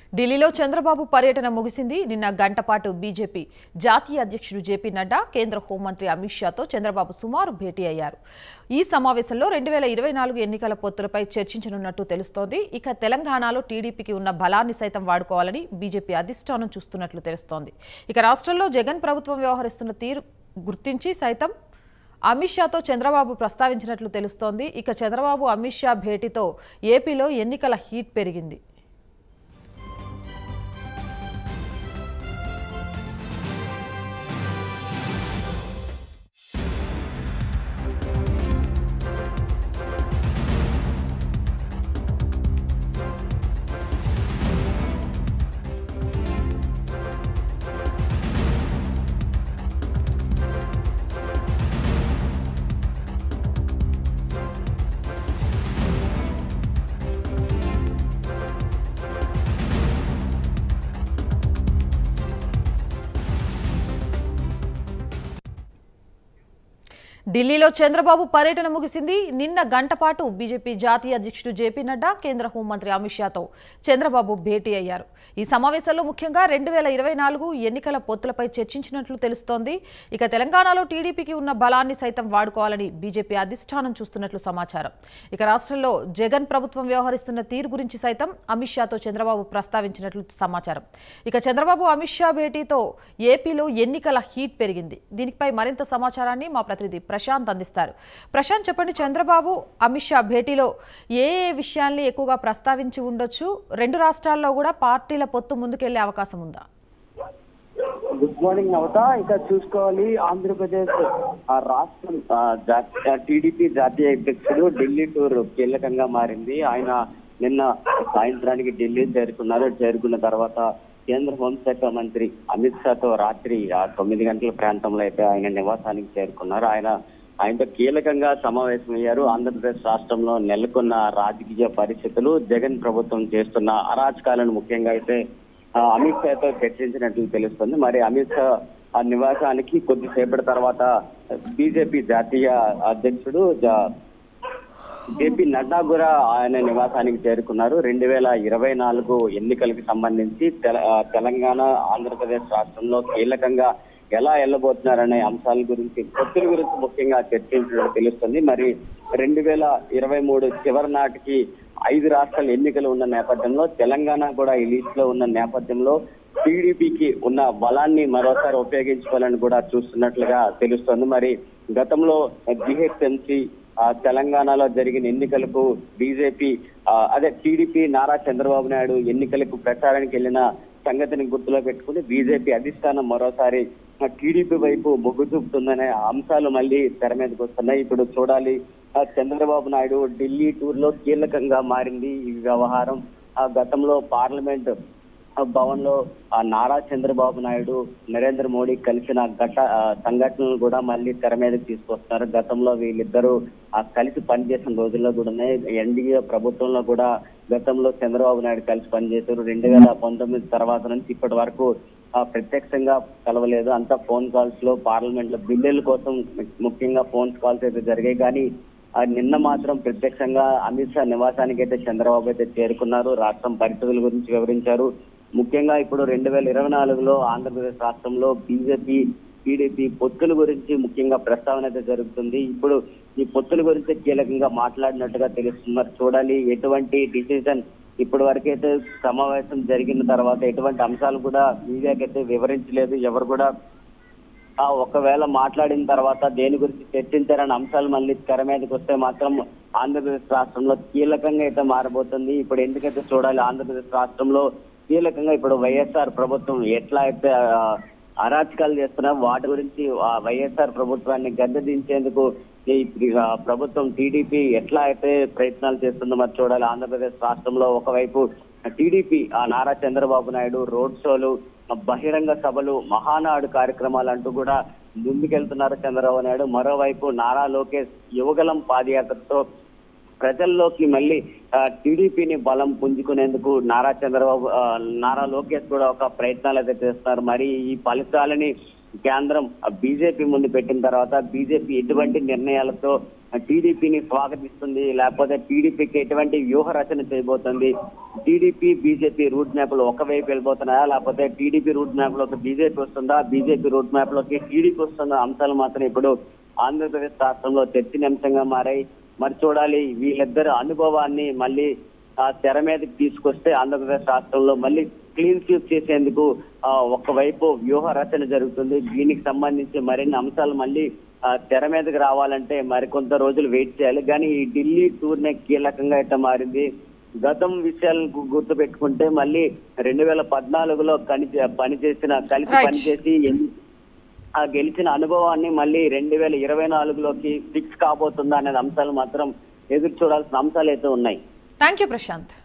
ఢిల్లీలో చంద్రబాబు పర్యటన ముగిసింది. నిన్న గంటపాటు బీజేపీ జాతీయ అధ్యక్షుడు జేపీ నడ్డా, కేంద్ర హోంమంత్రి అమిత్ షాతో చంద్రబాబు సుమారు భేటీ అయ్యారు. ఈ సమావేశంలో 2024 ఎన్నికల పొత్తులపై చర్చించనున్నట్టు తెలుస్తోంది. ఇక తెలంగాణలో టీడీపీకి ఉన్న బలాన్ని సైతం వాడుకోవాలని బీజేపీ అధిష్టానం చూస్తున్నట్లు తెలుస్తోంది. ఇక రాష్ట్రంలో జగన్ ప్రభుత్వం వ్యవహరిస్తున్న తీరు గుర్తించి సైతం అమిత్ షాతో చంద్రబాబు ప్రస్తావించినట్లు తెలుస్తోంది. ఇక చంద్రబాబు అమిత్ షా భేటీతో ఏపీలో ఎన్నికల హీట్ పెరిగింది. ఢిల్లీలో చంద్రబాబు పర్యటన ముగిసింది. నిన్న గంటపాటు బీజేపీ జాతీయ అధ్యక్షుడు జేపీ నడ్డా, కేంద్ర హోంమంత్రి అమిత్ షాతో చంద్రబాబు భేటీ అయ్యారు. ఈ సమావేశంలో ముఖ్యంగా 2024 ఎన్నికల పొత్తులపై చర్చించినట్లు తెలుస్తోంది. ఇక తెలంగాణలో టీడీపీకి ఉన్న బలాన్ని సైతం వాడుకోవాలని బీజేపీ అధిష్టానం చూస్తున్నట్లు సమాచారం. ఇక రాష్ట్రంలో జగన్ ప్రభుత్వం వ్యవహరిస్తున్న తీరు గురించి సైతం అమిత్ షాతో చంద్రబాబు ప్రస్తావించినట్లు సమాచారం. ఇక చంద్రబాబు అమిత్ షా భేటీతో ఏపీలో ఎన్నికల హీట్ పెరిగింది. దీనిపై మరింత సమాచారాన్ని మా ప్రతినిధి ప్రశాంత్ అందిస్తారు. ప్రశాంత్, చెప్పండి, చంద్రబాబు అమిత్ షా భేటీలో ఏ విషయాల్ని ఎక్కువగా ప్రస్తావించి ఉండొచ్చు? రెండు రాష్ట్రాల్లో కూడా పార్టీల పొత్తు ముందుకెళ్లే అవకాశం ఉందా? Good morning Navatha. ఇంకా చూసుకోవాలి, ఆంధ్రప్రదేశ్ రాష్ట్రం టీడీపీ జాతీయ అధ్యక్షుడు ఢిల్లీ టూర్ కీలకంగా మారింది. ఆయన నిన్న సాయంత్రానికి ఢిల్లీ చేరుకున్న తర్వాత కేంద్ర హోంశాఖ మంత్రి అమిత్ షాతో రాత్రి 9 గంటల ప్రాంతంలో అయితే ఆయన నివాసానికి చేరుకున్నారు. ఆయనతో కీలకంగా సమావేశమయ్యారు. ఆంధ్రప్రదేశ్ రాష్ట్రంలో నెలకొన్న రాజకీయ పరిస్థితులు, జగన్ ప్రభుత్వం చేస్తున్న అరాచకాలను ముఖ్యంగా అయితే అమిత్ షాతో చర్చించినట్లు తెలుస్తుంది. మరి అమిత్ షా నివాసానికి కొద్దిసేపటి తర్వాత బీజేపీ జాతీయ అధ్యక్షుడు జేపీ నడ్డా కూడా ఆయన నివాసానికి చేరుకున్నారు. 2024 ఎన్నికలకు సంబంధించి తెలంగాణ, ఆంధ్రప్రదేశ్ రాష్ట్రంలో కీలకంగా ఎలా వెళ్ళబోతున్నారనే అంశాల గురించి, పొత్తుల గురించి ముఖ్యంగా చర్చించినట్టు తెలుస్తుంది. మరి 2023 చివరి నాటికి 5 రాష్ట్రాల ఎన్నికలు ఉన్న నేపథ్యంలో తెలంగాణ కూడా ఈ లిస్ట్ లో ఉన్న నేపథ్యంలో టీడీపీకి ఉన్న బలాన్ని మరోసారి ఉపయోగించుకోవాలని కూడా చూస్తున్నట్లుగా తెలుస్తోంది. మరి గతంలో జిహెచ్ఎంసీ తెలంగాణలో జరిగిన ఎన్నికలకు టీడీపీ నారా చంద్రబాబు నాయుడు ఎన్నికలకు ప్రచారానికి వెళ్లిన సంగతిని గుర్తులో పెట్టుకుని బీజేపీ అధిష్టానం మరోసారి టీడీపీ వైపు మొగ్గు చూపుతుందనే అంశాలు మళ్ళీ తెర మీదకి వస్తున్నాయి. ఇప్పుడు చూడాలి, చంద్రబాబు నాయుడు ఢిల్లీ టూర్ లో కీలకంగా మారింది ఈ వ్యవహారం. గతంలో పార్లమెంట్ భవన్ లో నారా చంద్రబాబు నాయుడు, నరేంద్ర మోడీ కలిసిన సంఘటనలు కూడా మళ్ళీ తెర మీదకి తీసుకొస్తున్నారు. గతంలో వీళ్ళిద్దరూ కలిసి పనిచేసిన రోజుల్లో కూడా ఎన్డీఏ ప్రభుత్వంలో కూడా గతంలో చంద్రబాబు నాయుడు కలిసి పనిచేశారు. 2019 తర్వాత నుంచి ఇప్పటి వరకు ప్రత్యక్షంగా కలవలేదు. అంతా ఫోన్ కాల్స్ లో, పార్లమెంట్ లో బిల్లుల కోసం ముఖ్యంగా ఫోన్ కాల్స్ అయితే జరిగాయి. కానీ నిన్న మాత్రం ప్రత్యక్షంగా అమిత్ షా నివాసానికి అయితే చంద్రబాబు అయితే చేరుకున్నారు. రాష్ట్రం పరిస్థితుల గురించి వివరించారు. ముఖ్యంగా ఇప్పుడు 2024లో ఆంధ్రప్రదేశ్ రాష్ట్రంలో బీజేపీ, టీడీపీ పొత్తుల గురించి ముఖ్యంగా ప్రస్తావన అయితే జరుగుతుంది. ఇప్పుడు ఈ పొత్తుల గురించి కీలకంగా మాట్లాడినట్టుగా తెలుస్తున్నారు. చూడాలి, ఎటువంటి డిసిజన్ ఇప్పటి వరకైతే సమావేశం జరిగిన తర్వాత ఎటువంటి అంశాలు కూడా మీడియాకైతే వివరించలేదు. ఎవరు కూడా ఒకవేళ మాట్లాడిన తర్వాత దేని గురించి చర్చించారనే అంశాలు మళ్ళీ తెర మీదకి వస్తే మాత్రం ఆంధ్రప్రదేశ్ రాష్ట్రంలో కీలకంగా అయితే మారబోతుంది. ఇప్పుడు ఎందుకైతే చూడాలి, ఆంధ్రప్రదేశ్ రాష్ట్రంలో కీలకంగా ఇప్పుడు వైఎస్ఆర్ ప్రభుత్వం ఎట్లా అయితే అరాచకాలు చేస్తున్నా వాటి గురించి వైఎస్ఆర్ ప్రభుత్వాన్ని గద్దెదించేందుకు ఈ ప్రభుత్వం టీడీపీ ఎట్లా అయితే ప్రయత్నాలు చేస్తుందో మరి చూడాలి. ఆంధ్రప్రదేశ్ రాష్ట్రంలో ఒకవైపు టీడీపీ నారా చంద్రబాబు నాయుడు రోడ్ షోలు, బహిరంగ సభలు, మహానాడు కార్యక్రమాలు అంటూ కూడా ముందుకెళ్తున్నారు చంద్రబాబు నాయుడు. మరోవైపు నారా లోకేష్ యువగలం పాదయాత్రతో ప్రజల్లోకి మళ్ళీ టీడీపీని బలం పుంజుకునేందుకు నారా లోకేష్ కూడా ఒక ప్రయత్నాలు అయితే చేస్తున్నారు. మరి ఈ ఫలితాలని కేంద్రం బీజేపీ ముందు పెట్టిన తర్వాత బీజేపీ ఎటువంటి నిర్ణయాలతో టీడీపీని స్వాగతిస్తుంది, లేకపోతే టీడీపీకి ఎటువంటి వ్యూహ రచన చేయబోతుంది, టీడీపీ బీజేపీ రూట్ మ్యాప్ లో ఒకవైపు వెళ్ళిపోతున్నాయా, లేకపోతే టీడీపీ రూట్ మ్యాప్ లోకి బీజేపీ వస్తుందా, బీజేపీ రూట్ మ్యాప్ లోకి టీడీపీ వస్తుందా అంశాలు మాత్రం ఇప్పుడు ఆంధ్రప్రదేశ్ రాష్ట్రంలో చర్చనీయాంశంగా మారాయి. మరి చూడాలి, వీళ్ళిద్దరు అనుభవాన్ని మళ్ళీ తెర మీదకి తీసుకొస్తే ఆంధ్రప్రదేశ్ రాష్ట్రంలో మళ్ళీ క్లీన్ స్వీప్ చేసేందుకు ఒకవైపు వ్యూహ రచన జరుగుతుంది. దీనికి సంబంధించి మరిన్ని అంశాలు మళ్ళీ తెర మీదకి రావాలంటే మరికొంత రోజులు వెయిట్ చేయాలి. కానీ ఈ ఢిల్లీ టూర్నే కీలకంగా ఇట్లా మారింది. గతం విషయాలను గుర్తు పెట్టుకుంటే మళ్ళీ 2014లో కలిసి పనిచేసి గెలిచిన అనుభవాన్ని మళ్ళీ 2024లోకి ఫిక్స్ కాబోతుందా అనే అంశాలు మాత్రం ఎదురు చూడాల్సిన అంశాలు అయితే ఉన్నాయి. Thank you Prashanth.